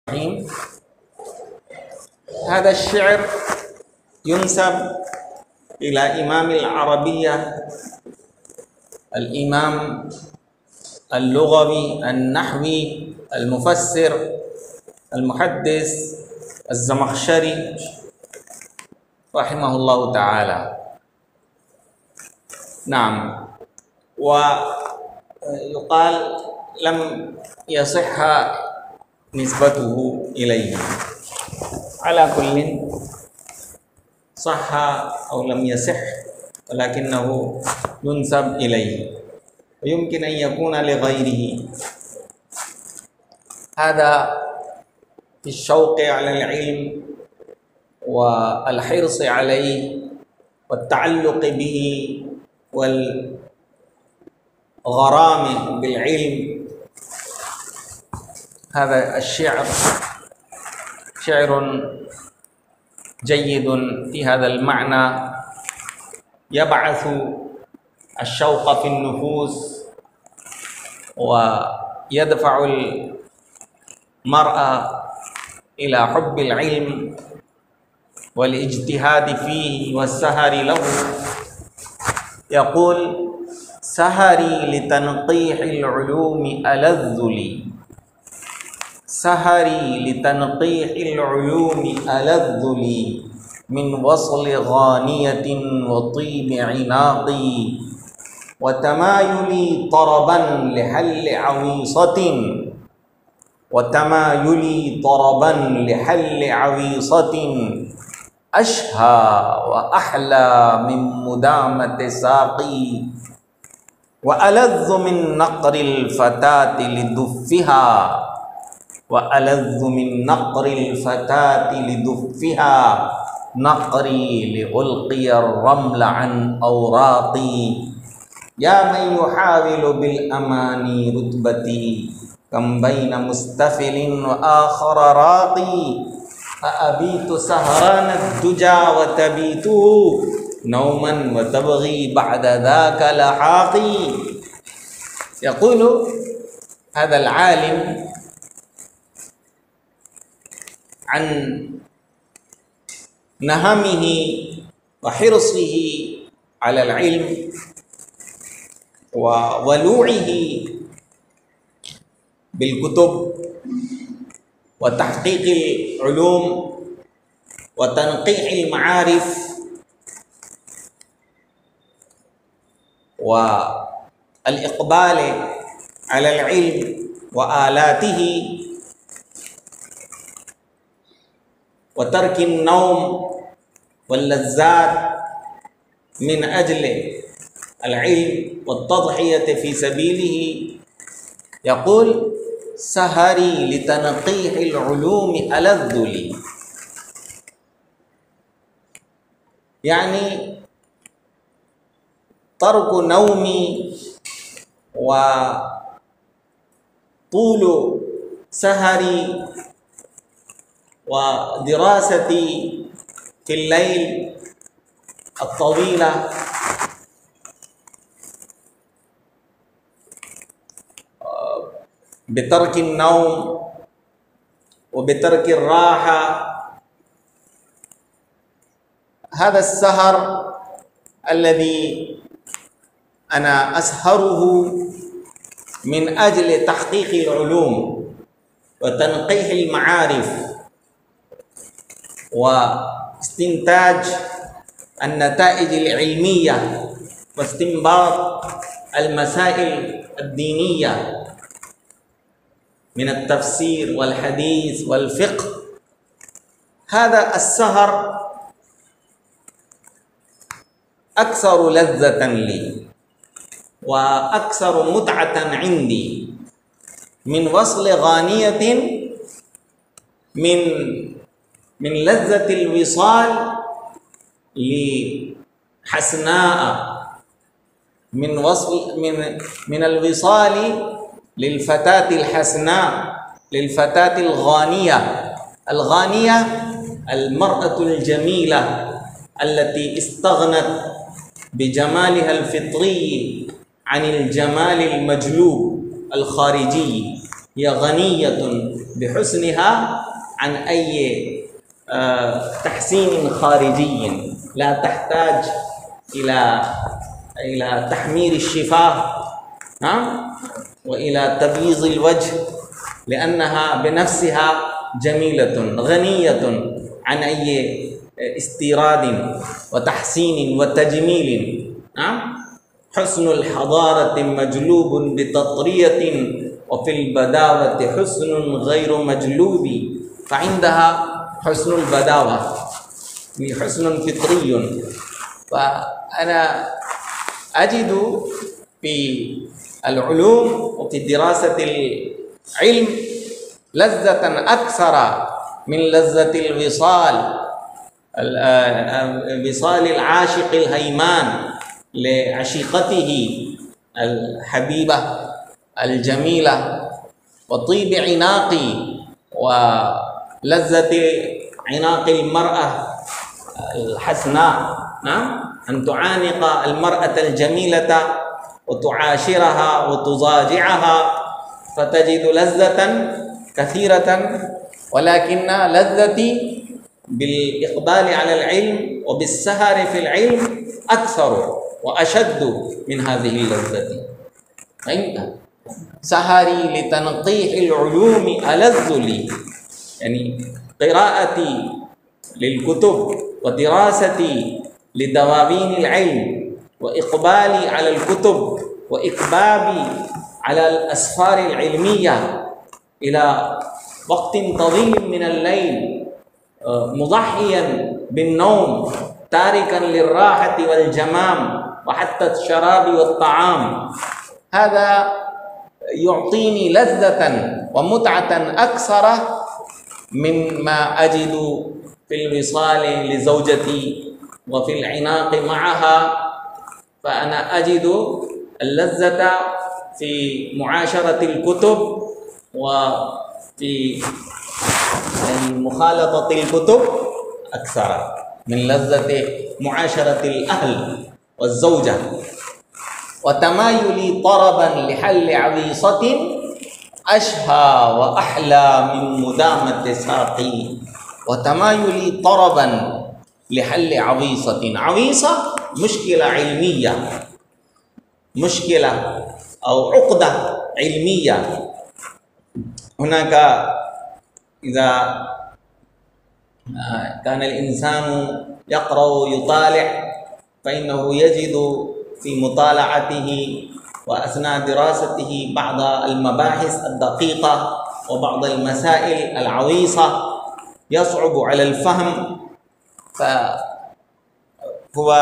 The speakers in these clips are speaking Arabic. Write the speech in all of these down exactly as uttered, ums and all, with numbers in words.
الرحيم. هذا الشعر ينسب إلى إمام العربية الإمام اللغوي النحوي المفسر المحدث الزمخشري رحمه الله تعالى. نعم، ويقال لم يصح نسبته إليه. على كل صح أو لم يصح ولكنه ينسب إليه ويمكن أن يكون لغيره. هذا في الشوق على العلم والحرص عليه والتعلق به والغرام بالعلم. هذا الشعر شعر جيد في هذا المعنى، يبعث الشوق في النفوس ويدفع المرء إلى حب العلم والاجتهاد فيه والسهر له. يقول: سهري لتنقيح العلوم ألذ لي، سهري لتنقيح العلوم ألذ لي، من وصل غانية وطيب عناقي، وتمايلي طربا لحل عويصة، وتمايلي طربا لحل عويصة، أشهى وأحلى من مدامة ساقي، وألذ من نقر الفتاة لدفها، وألذ من نقر الفتاة لدفها، نقري لألقي الرمل عن أوراقي. يا من يحاول بالأماني رتبتي، كم بين مستفل وآخر راقي، أأبيت سهران الدجى وتبيته نوما وتبغي بعد ذاك لحاقي. يقول هذا العالم عن نهمه وحرصه على العلم وولوعه بالكتب وتحقيق العلوم وتنقيح المعارف والإقبال على العلم وآلاته، وترك النوم واللذات من أجل العلم والتضحية في سبيله. يقول: سهري لتنقيح العلوم ألذ لي، يعني ترك نومي وطول سهري ودراستي في الليل الطويلة بترك النوم وبترك الراحة، هذا السهر الذي أنا أسهره من أجل تحقيق العلوم وتنقيح المعارف واستنتاج النتائج العلمية واستنباط المسائل الدينية من التفسير والحديث والفقه. هذا السهر أكثر لذة لي وأكثر متعة عندي من وصل غانية من من لذة الوصال لحسناء، من وصل من من الوصال للفتاة الحسناء، للفتاة الغانية. الغانية المرأة الجميلة التي استغنت بجمالها الفطري عن الجمال المجلوب الخارجي. هي غنية بحسنها عن أي تحسين خارجي، لا تحتاج إلى إلى تحمير الشفاه وإلى تبييض الوجه، لأنها بنفسها جميلة غنية عن أي استيراد وتحسين وتجميل. حسن الحضارة مجلوب بتطرية، وفي البداوة حسن غير مجلوب. فعندها حسن البداوة، حسن فطري. فأنا أجد في العلوم وفي دراسة العلم لذة أكثر من لذة الوصال، وصال العاشق الهيمان لعشيقته الحبيبة الجميلة، وطيب عناق ولذة عناق المرأة الحسناء، أن تعانق المرأة الجميلة وتعاشرها وتضاجعها، فتجد لذة كثيرة. ولكن لذتي بالإقبال على العلم وبالسهر في العلم أكثر وأشد من هذه اللذة. سهري لتنقيح العلوم ألذ لي، يعني قراءتي للكتب ودراستي لدواوين العلم وإقبالي على الكتب وإكبابي على الأسفار العلمية إلى وقت طويل من الليل، مضحيا بالنوم، تاركا للراحة والجمام وحتى الشراب والطعام، هذا يعطيني لذة ومتعة أكثر مما أجد في الوصال لزوجتي وفي العناق معها. فأنا أجد اللذة في معاشرة الكتب وفي مخالطة الكتب أكثر من لذة معاشرة الأهل والزوجة. وتمايلي طربا لحل عويصة أشهى وأحلى من مدامة ساقي. وتمايلي طربا لحل عويصة، عويصة مشكلة علمية، مشكلة أو عقدة علمية. هناك إذا كان الإنسان يقرأ ويطالع فإنه يجد في مطالعته وأثناء دراسته بعض المباحث الدقيقة وبعض المسائل العويصة يصعب على الفهم، فهو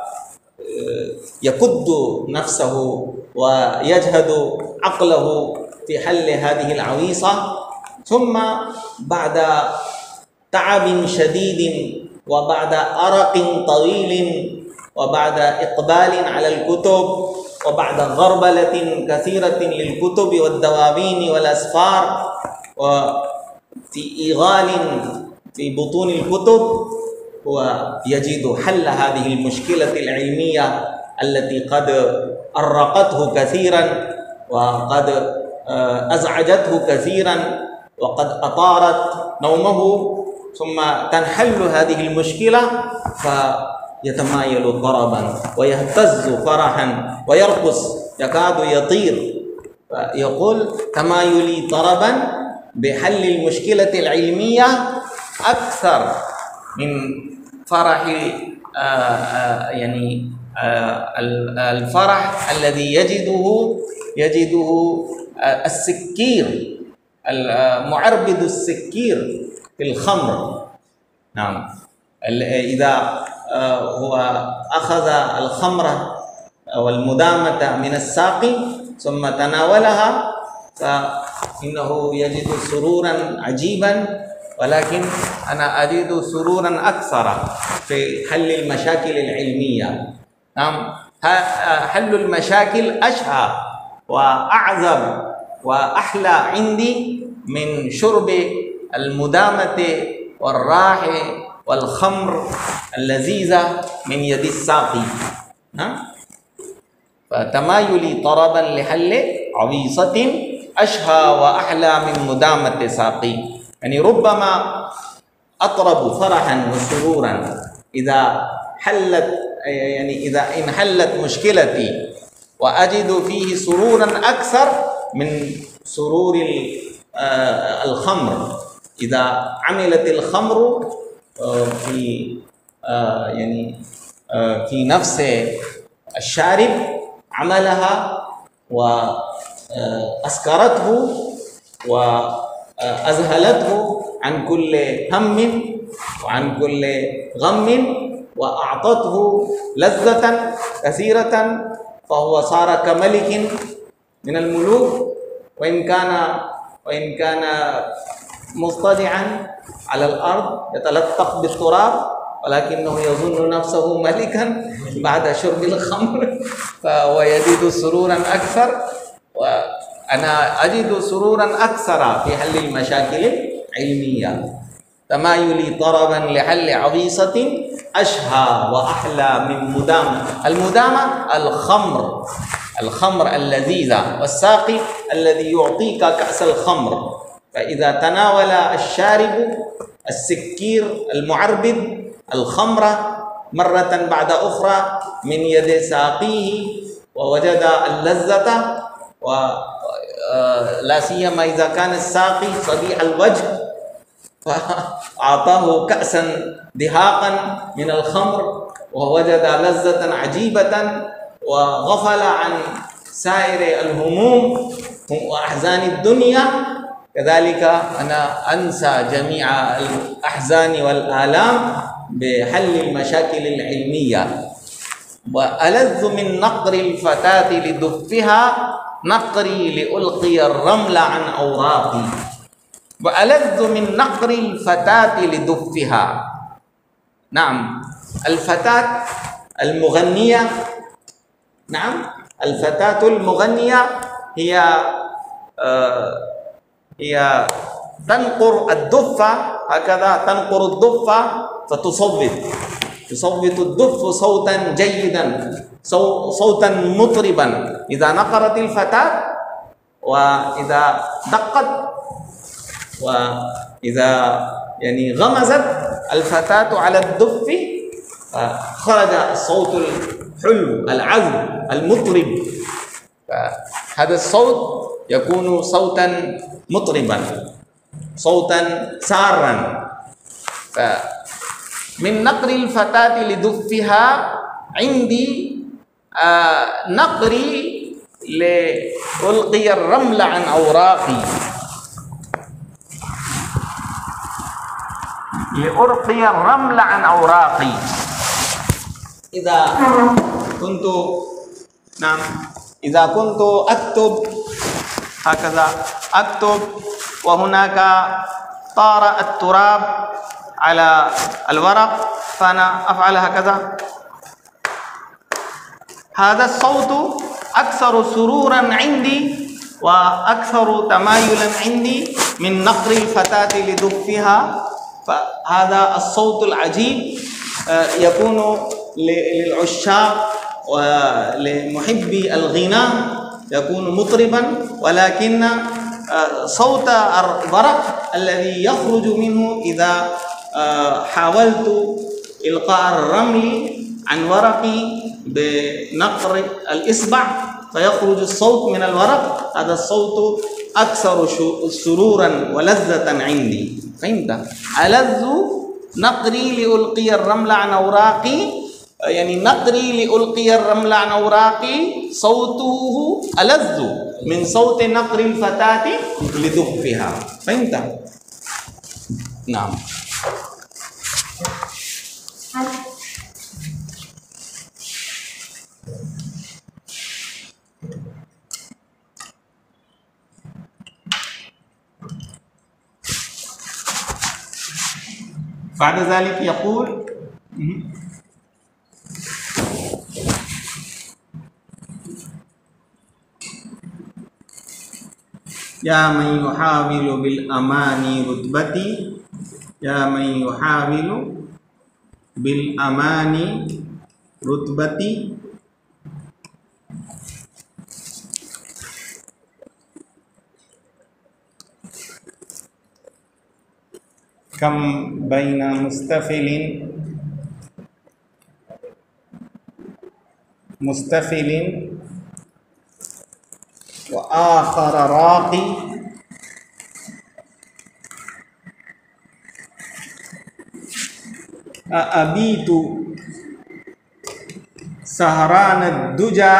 يكد نفسه ويجهد عقله في حل هذه العويصة، ثم بعد تعب شديد وبعد أرق طويل وبعد إقبال على الكتب وبعد غربلة كثيرة للكتب والدواوين والأسفار وفي إيغال في بطون الكتب، ويجد حل هذه المشكلة العلمية التي قد أرقته كثيرا وقد أزعجته كثيرا وقد أطارت نومه، ثم تنحل هذه المشكلة فيتمايل طربا ويهتز فرحا ويرقص يكاد يطير. فيقول تمايلي طربا بحل المشكلة العلمية أكثر من فرح يعني الفرح الذي يجده يجده السكير، المعربد السكير في الخمر. نعم، إذا هو أخذ الخمرة والمدامة من الساقي ثم تناولها فإنه يجد سرورا عجيبا، ولكن أنا أجد سرورا أكثر في حل المشاكل العلمية. نعم، حل المشاكل أشهى وأعذب وأحلى عندي من شرب المدامة والراح والخمر اللذيذة من يد الساقي. فتمايلي طربا لحل عويصة أشهى وأحلى من مدامة ساقي. يعني ربما أطرب فرحا وسرورا إذا حلت يعني إذا انحلت مشكلتي وأجد فيه سرورا أكثر من سرور الخمر. إذا عملت الخمر في يعني في نفس الشارب عملها وأسكرته وأذهلته عن كل هم وعن كل غم وأعطته لذة كثيرة، فهو صار كملك من الملوك، وإن كان وإن كان مصطدعا على الأرض يتلطخ بالتراب، ولكنه يظن نفسه ملكا بعد شرب الخمر، فهو يجد سرورا أكثر، وأنا أجد سرورا أكثر في حل المشاكل العلمية. تمايلي طربا لحل عويصة أشهى وأحلى من مدامة. المدامة الخمر، الخمر اللذيذة، والساقي الذي يعطيك كأس الخمر. فإذا تناول الشارب السكير المعربد الخمر مرة بعد أخرى من يد ساقيه ووجد اللذة، ولا سيما إذا كان الساقي صديع الوجه فأعطاه كأسا دهاقا من الخمر ووجد لذة عجيبة وغفل عن سائر الهموم وأحزان الدنيا. كذلك أنا أنسى جميع الأحزان والآلام بحل المشاكل العلمية. وألذ من نقر الفتاة لدفها نقري لألقي الرمل عن أوراقي. وألذ من نقر الفتاة لدفها. نعم، الفتاة المغنية، نعم الفتاة المغنية هي آه هي تنقر الدفة هكذا، تنقر الدفة فتصوت تصوت الدف صوتا جيدا، صوتا مطربا إذا نقرت الفتاة، وإذا دقت وإذا يعني غمزت الفتاة على الدف خرج الصوت الحلو العذب المطرب. هذا الصوت يكون صوتا مطربا، صوتا سارا. من نقر الفتاة لدفها عندي آه نقري لألقي الرمل عن أوراقي، لألقي الرمل عن أوراقي. إذا كنت نعم إذا كنت أكتب هكذا أكتب وهناك طار التراب على الورق، فأنا أفعل هكذا. هذا الصوت أكثر سرورا عندي وأكثر تمايلا عندي من نقر الفتاة لدفها. فهذا الصوت العجيب يكون للعشاق ولمحبي الغناء يكون مطربا، ولكن صوت الورق الذي يخرج منه إذا حاولت إلقاء الرمل عن ورقي بنقر الإصبع فيخرج الصوت من الورق، هذا الصوت أكثر سرورا ولذة عندي. فهمت؟ ألذ نقري لألقي الرمل عن أوراقي، يعني نقري لألقي الرمل عن أوراقي صوته ألذ من صوت نقر الفتاة لدفها. فهمت؟ نعم. بعد ذلك يقول يا من يحاول بالأماني رتبتي، يا من يحاول بالأماني رتبتي كم بين مستفل مستفل وآخر راقي أبيت سهران الدجى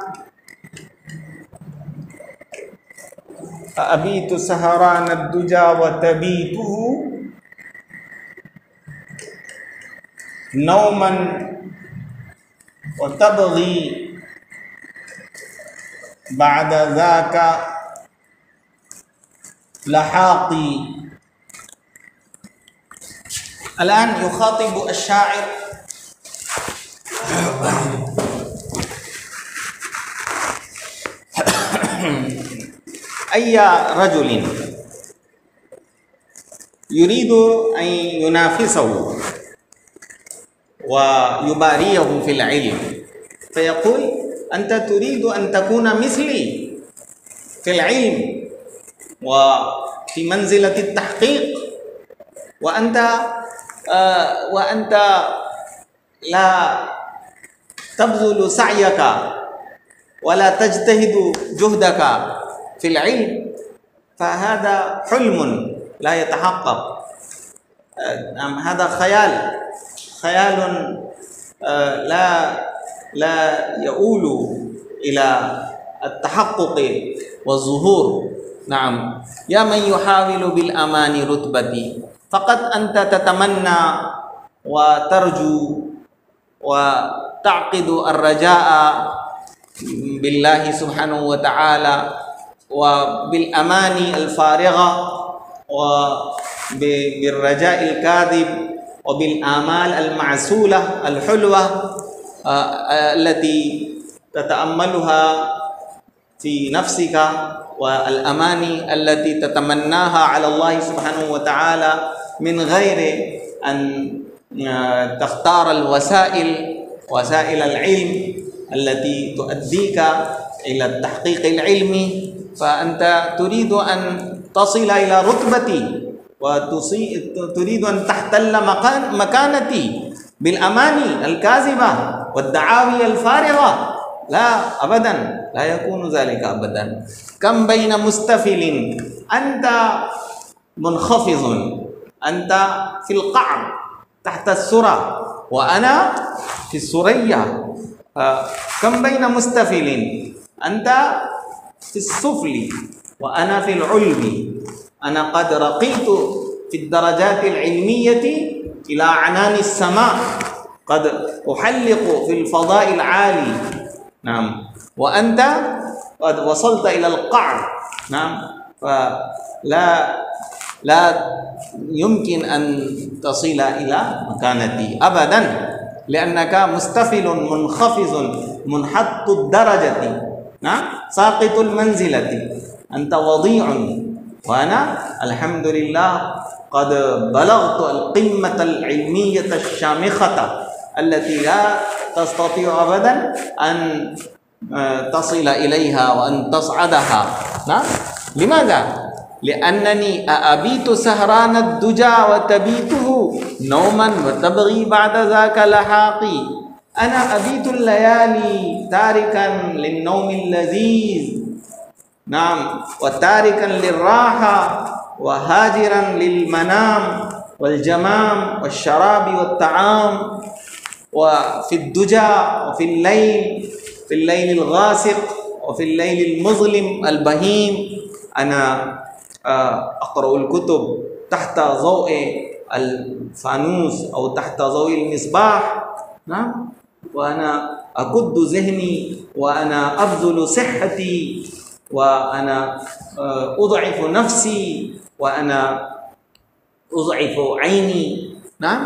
أبيت سهران الدجى وتبيته نوما وتبغي بعد ذاك لحاقي. الآن يخاطب الشاعر أي رجل يريد أن ينافسه ويباريه في العلم، فيقول: أنت تريد أن تكون مثلي في العلم وفي منزلة التحقيق، وأنت آه وأنت لا تبذل سعيك ولا تجتهد جهدك في العلم، فهذا حلم لا يتحقق. آه هذا خيال خيال آه لا لا يؤول إلى التحقق والظهور. نعم، يا من يحاول بالأمان رتبتي، فقط أنت تتمنى وترجو وتعقد الرجاء بالله سبحانه وتعالى وبالأمان الفارغة وبالرجاء الكاذب وبالآمال المعسولة الحلوة التي تتأملها في نفسك، والأماني التي تتمناها على الله سبحانه وتعالى من غير أن تختار الوسائل وسائل العلم التي تؤديك إلى التحقيق العلمي. فأنت تريد أن تصل إلى رتبتي وتريد أن تحتل مكان مكانتي بالأماني الكاذبة والدعاوي الفارغة. لا أبدا، لا يكون ذلك أبدا. كم بين مستفل، أنت منخفض، أنت في القعر تحت السرى وأنا في السرية. كم بين مستفل، أنت في السفل وأنا في العلو. أنا قد رقيت في الدرجات العلمية إلى عنان السماء، قد أحلق في الفضاء العالي. نعم، وأنت قد وصلت إلى القعر. نعم، فلا لا يمكن أن تصل إلى مكانتي أبدا، لأنك مستفل منخفض منحط الدرجة. نعم، ساقط المنزلة. أنت وضيع وأنا الحمد لله قد بلغت القمة العلمية الشامخة التي لا تستطيع أبدا أن تصل إليها وأن تصعدها. نعم، لماذا؟ لأنني أبيت سهران الدجى وتبيته نوما وتبغي بعد ذاك لحاقي. أنا أبيت الليالي تاركا للنوم اللذيذ، نعم، وتاركا للراحة وهاجرا للمنام والجمام والشراب والطعام، وفي الدجى وفي الليل، في الليل الغاسق وفي الليل المظلم البهيم أنا أقرأ الكتب تحت ضوء الفانوس أو تحت ضوء المصباح. نعم، وأنا أكد ذهني وأنا أبذل صحتي وأنا أضعف نفسي وأنا أضعف عيني. نعم،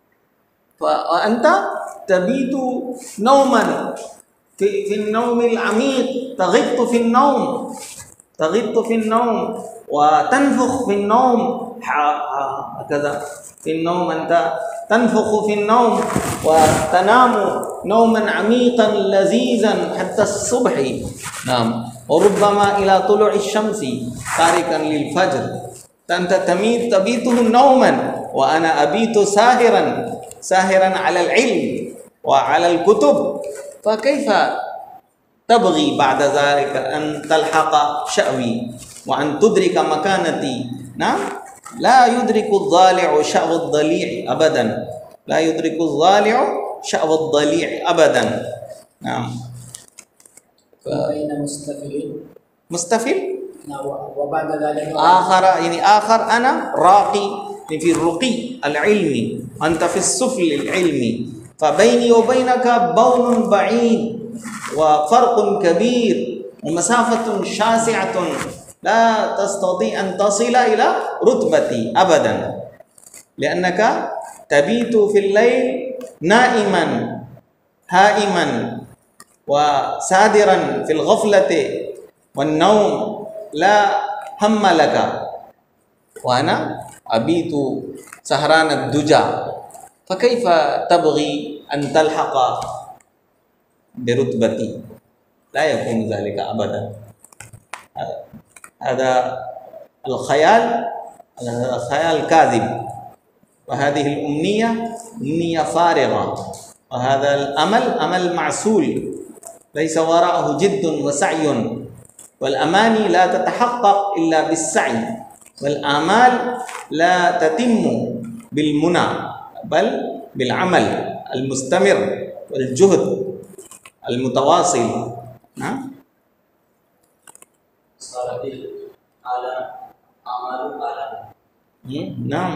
فأنت تبيت نوما في, في النوم العميق، تغط في النوم، تغط في النوم وتنفخ في النوم هكذا. في النوم أنت تنفخ في النوم وتنام نوما عميقا لذيذا حتى الصبح. نعم، وربما إلى طلوع الشمس تاركا للفجر، أنت تميت تبيته نوما وأنا أبيت ساهرا ساهرا على العلم وعلى الكتب، فكيف تبغي بعد ذلك أن تلحق شأوي وأن تدرك مكانتي؟ نعم، لا يدرك الضالع شأو الضليع أبدا، لا يدرك الضالع شأو الضليع أبدا. نعم. بين مستفل مستفل وبعد ذلك آخر، يعني آخر أنا راقي في الرقي العلمي، أنت في السفل العلمي، فبيني وبينك بون بعيد وفرق كبير ومسافة شاسعة، لا تستطيع أن تصل إلى رتبتي أبدا، لأنك تبيت في الليل نائما هائما وسادرا في الغفلة والنوم، لا هم لك، وأنا أبيت سهران الدجى، فكيف تبغي أن تلحق برتبتي؟ لا يكون ذلك أبدا. هذا الخيال، هذا خيال كاذب، وهذه الأمنية أمنية فارغة، وهذا الأمل أمل معسول ليس وراءه جد وسعي، والأماني لا تتحقق إلا بالسعي، والآمال لا تتم بالمنى بل بالعمل المستمر والجهد المتواصل. نعم. صار على أعمال على نعم.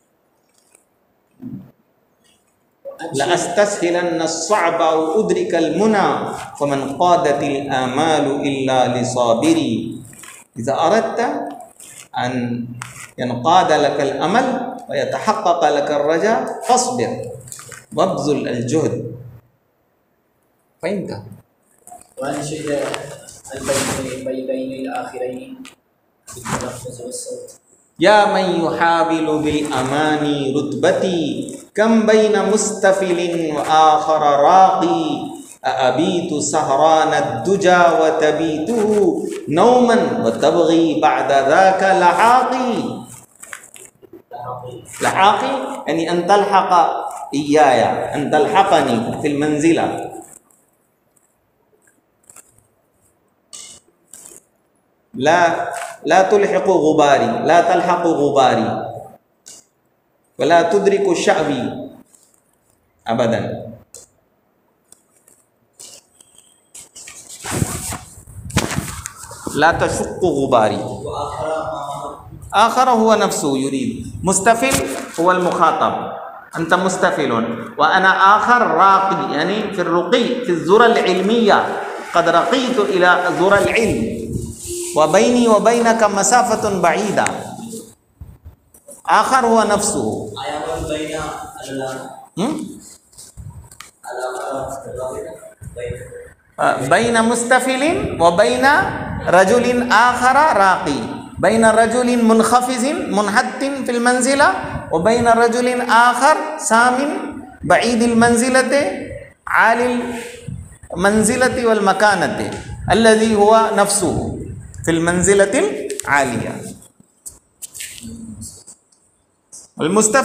لأستسهلن الصعب أو أدرك المنى فمن قادت الآمال إلا لصابري. إذا أردت أن ينقاد لك الأمل ويتحقق لك الرجاء فاصبر وابذل الجهد، فإنت وأنشد البيتين الآخرين بالتلفظ والصوت. يا من يحابل بالأماني رتبتي كم بين مستفل وآخر راقي أأبيت سهران الدجى وتبيته نوما وتبغي بعد ذاك لحاقي. لحاقي يعني أن تلحق إياي، أن تلحقني في المنزلة. لا لا تلحق غباري، لا تلحق غباري، ولا تدرك شعبي أبدا. لا تشق غباري. آخر هو نفسه يريد. مستفل هو المخاطب، أنت مستفل وأنا آخر راقي، يعني في الرقي في الذرة العلمية، قد رقيت إلى ذرة العلم، وبيني وبينك مسافة بعيدة. آخر هو نفسه. بين مستفل وبين رجل آخر راقي، بين رجل منخفض منحط في المنزلة وبين رجل آخر سام بعيد المنزلة عالي المنزلة والمكانة، الذي هو نفسه في المنزلة العالية. المستفل